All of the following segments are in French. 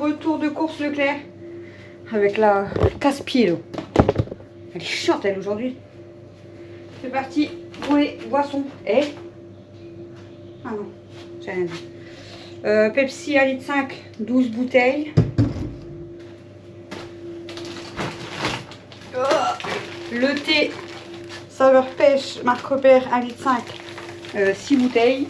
retour de course Leclerc. Avec la casse-pied. Elle est chiante elle aujourd'hui. C'est parti pour les boissons. Eh? Ah non, j'ai rien dit. Pepsi 1,5 litre, 12 bouteilles. Le thé saveur pêche, marque Repère 1,5 litre, 6 bouteilles.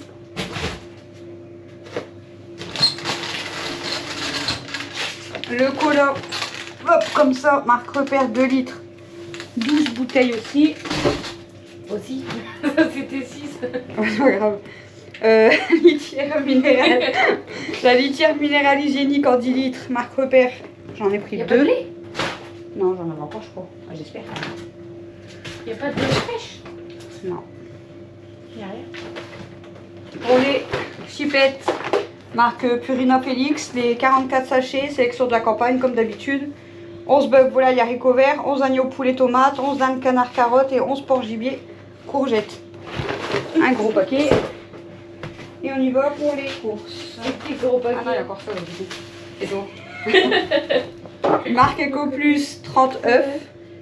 Le cola, hop, comme ça, marque Repère 2 litres, 12 bouteilles aussi. Aussi. C'était 6. C'est pas grave. Litière minérale. La litière minérale hygiénique en 10 litres, marque Repère. J'en ai pris 2. Non, j'en avais encore, je crois. Ah, j'espère. Il n'y a pas de pêche? Non. Il n'y a rien. Pour les chipettes, marque Purina Félix, les 44 sachets, sélection de la campagne comme d'habitude. 11 bœufs volailles haricots verts, 11 agneaux poulet tomates, 11 dindes canard carottes et 11 porcs gibier courgettes. Un gros paquet. Et on y va pour les courses. Un petit gros paquet. Ah non, il y a encore ça aussi. Et donc marque Eco Plus, 30 œufs.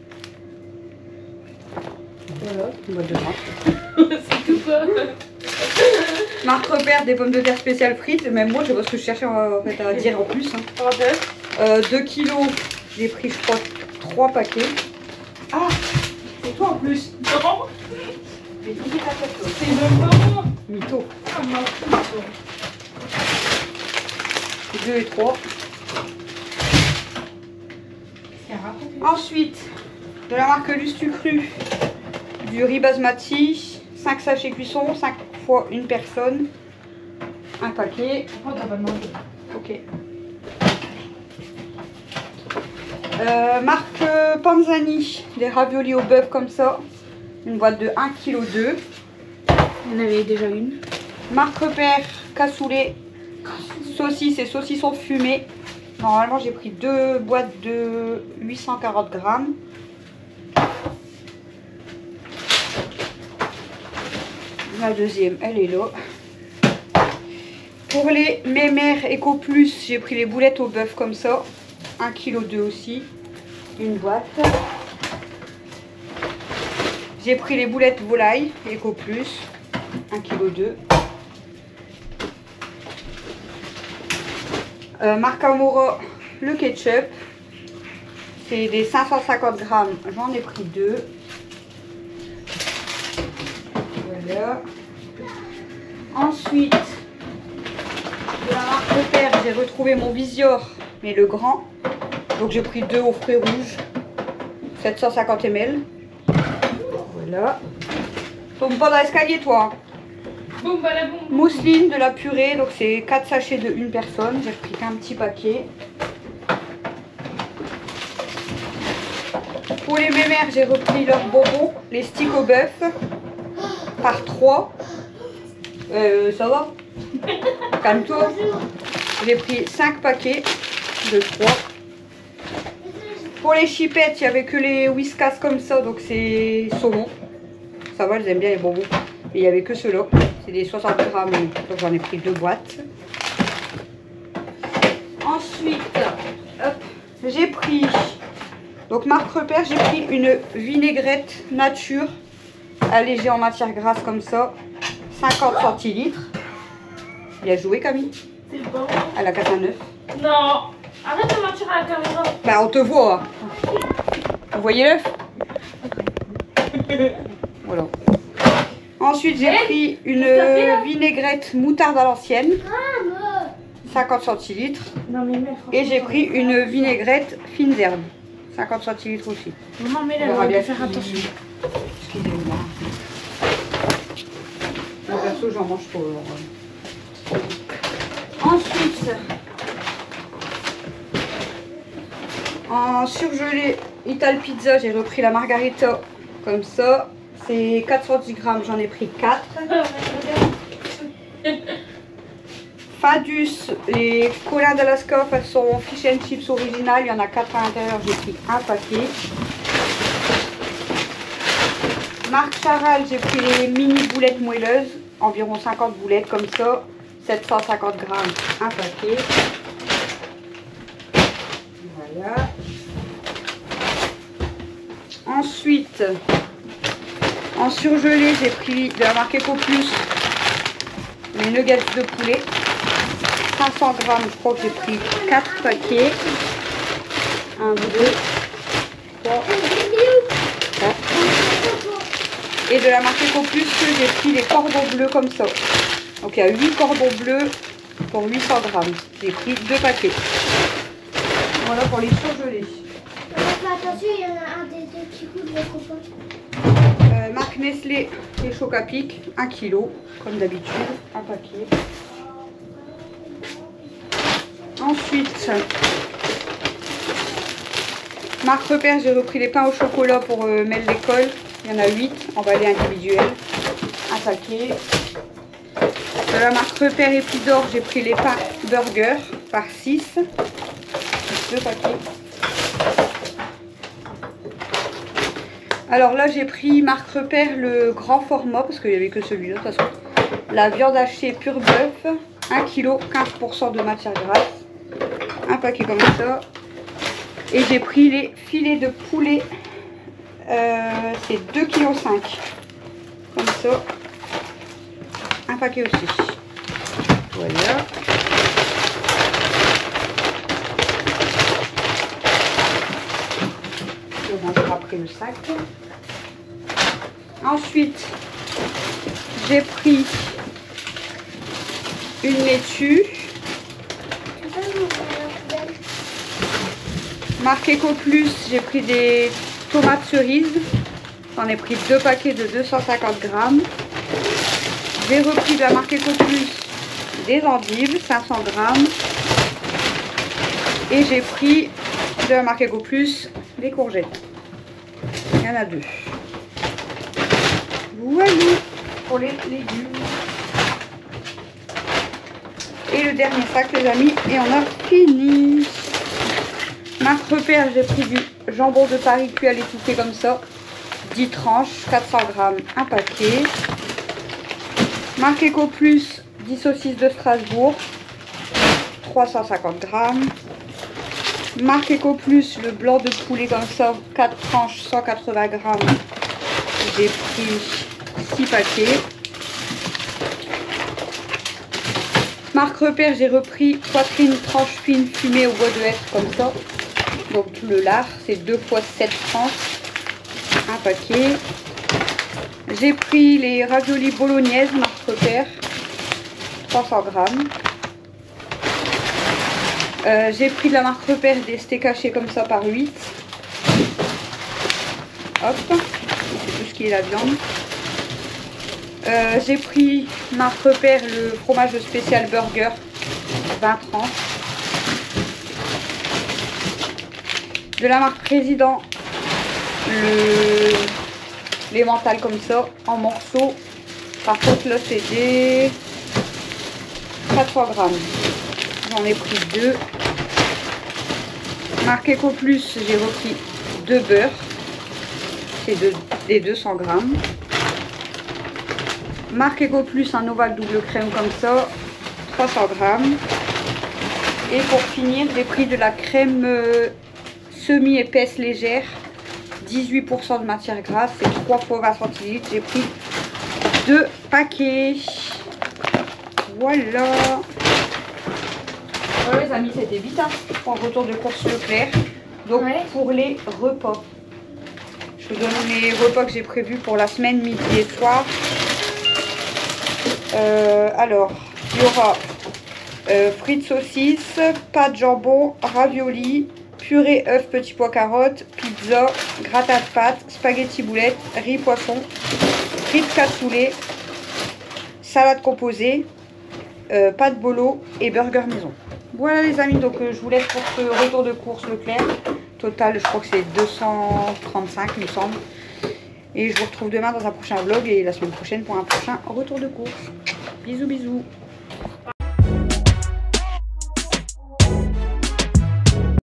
Voilà. Une boîte de grains. C'est tout quoi. Marque Repère, des pommes de terre spéciales frites. Même moi, je sais pas ce que je cherchais en fait à dire en plus. Hein. 2 kilos, j'ai pris je crois 3 paquets. Ah, c'est toi en plus. Non. J'ai tombé ta tête. C'est même pas moi. Mytho. Ah non. 2 et 3. Ensuite, de la marque Lustu Cru, du riz basmati, 5 sachets cuisson, 5 fois une personne, un paquet. Oh, t'as pas demandé. Ok. Marque Panzani, des raviolis au bœuf comme ça, une boîte de 1,2 kg. Il y en avait déjà une. Marque Repère, cassoulet, saucisses et saucissons fumés. Normalement, j'ai pris 2 boîtes de 840 grammes. La deuxième, elle est là. Pour les mémères Eco Plus, j'ai pris les boulettes au bœuf comme ça. 1,2 kg aussi. Une boîte. J'ai pris les boulettes volailles Eco Plus. 1,2 kg. Marque Amora, le ketchup. C'est des 550 grammes. J'en ai pris 2. Voilà. Ensuite, de la marque Repère, j'ai retrouvé mon Visior, mais le grand. Donc j'ai pris 2 aux fruits rouges. 750 ml. Voilà. Tombe pas dans l'escalier, toi. Boum, balaboum. Mousseline, de la purée, donc c'est 4 sachets de une personne. J'ai pris qu'un petit paquet. Pour les mémères, j'ai repris leurs bonbons, les sticks au bœuf, par 3. Ça va? Calme-toi. J'ai pris 5 paquets de 3. Pour les chipettes, il n'y avait que les Whiskas comme ça, donc c'est saumon. Ça va, j'aime bien les bonbons. Et il n'y avait que ceux-là. C'est des 60 grammes, donc j'en ai pris 2 boîtes. Ensuite, j'ai pris, donc marque Repère, j'ai pris une vinaigrette nature, allégée en matière grasse comme ça, 50 centilitres. Bien joué Camille. C'est bon. Elle a 4 à 9. Non. Arrête de mentir à la caméra. Bah on te voit. Vous voyez l'œuf? Voilà. Ensuite, j'ai pris une vinaigrette moutarde à l'ancienne, 50 centilitres. Non, mais Et j'ai pris une vinaigrette fines herbes, 50 centilitres aussi. Maman, mais On là, verra on bien va faire si- attention. Excusez-moi. Moi, perso, j'en mange pas. Ensuite, en surgelé Ital Pizza, j'ai repris la margarita comme ça. C'est 410 grammes, j'en ai pris 4. Fadus, les collins d'Alaska façon fish and chips original, il y en a 4 à l'intérieur, j'ai pris un paquet. Marque Charal, j'ai pris les mini boulettes moelleuses, environ 50 boulettes comme ça, 750 grammes, un paquet. Voilà. Ensuite, en surgelé, j'ai pris de la marque EcoPlus les nuggets de poulet. 500 grammes, je crois que j'ai pris 4 paquets. 1, 2, 3, 4. Et de la marque EcoPlus, j'ai pris les cordons bleus comme ça. Donc il y a 8 cordons bleus pour 800 grammes. J'ai pris 2 paquets. Voilà pour les surgelés. Attention, il y en a un des deux petits coups de copain. Marque Nestlé, les chocs à pic, 1 kg, comme d'habitude, un paquet. Ensuite, marque Repère, j'ai repris les pains au chocolat pour Mel d'école. Il y en a 8, emballés individuels, un paquet. De la marque Repère et Prix d'Or, j'ai pris les pains burger par 6, 2 paquets. Alors là, j'ai pris marque Repère le grand format, parce qu'il n'y avait que celui-là de toute façon. La viande hachée pur bœuf, 1 kg, 15% de matière grasse. Un paquet comme ça. Et j'ai pris les filets de poulet, c'est 2,5 kg. Comme ça. Un paquet aussi. Voilà. Je range après le sac. Ensuite, j'ai pris une laitue. Marque EcoPlus, j'ai pris des tomates cerises. J'en ai pris 2 paquets de 250 grammes. J'ai repris de la marque EcoPlus des endives, 500 grammes. Et j'ai pris de la marque EcoPlus des courgettes. Il y en a 2. Voilà pour les légumes. Et le dernier sac, les amis, et on a fini. Marque Repère, j'ai pris du jambon de Paris cuit à l'étouffée comme ça. 10 tranches, 400 grammes, un paquet. Marque EcoPlus, 10 saucisses de Strasbourg, 350 grammes. Marque EcoPlus, le blanc de poulet comme ça, 4 tranches, 180 grammes. J'ai pris 6 paquets. Marque Repère, j'ai repris poitrine tranche fine fumée au bois de hêtre comme ça. Donc le lard, c'est 2 fois 7 tranches, un paquet. J'ai pris les raviolis bolognaises, marque Repère, 300 grammes. J'ai pris de la marque Repère des steaks hachés comme ça par 8. Hop, c'est tout ce qui est la viande. J'ai pris marque Repère le fromage spécial burger, 20 tranches. De la marque Président, les mentales comme ça, en morceaux. Par contre là c'est des 400 grammes. J'en ai pris 2. Marque EcoPlus, j'ai repris 2 beurres. C'est des 200 grammes. Marque EcoPlus, un ovale double crème comme ça, 300 grammes. Et pour finir, j'ai pris de la crème semi-épaisse légère, 18% de matière grasse, c'est 3 fois 20 centilitres. J'ai pris 2 paquets. Voilà. Voilà les amis, c'était vite hein, pour un retour de course Leclerc. Donc ouais. Pour les repas, je vous donne les repas que j'ai prévus pour la semaine midi et soir. Alors, il y aura frites saucisses, pâtes jambon, raviolis, purée œufs, petits pois carottes, pizza, gratin de pâtes, spaghetti boulettes, riz poisson, frites cassoulet, salade composée, pâtes bolo et burger maison. Voilà les amis, donc je vous laisse pour ce retour de course Leclerc. Total, je crois que c'est 235 il me semble. Et je vous retrouve demain dans un prochain vlog et la semaine prochaine pour un prochain retour de course. Bisous bisous.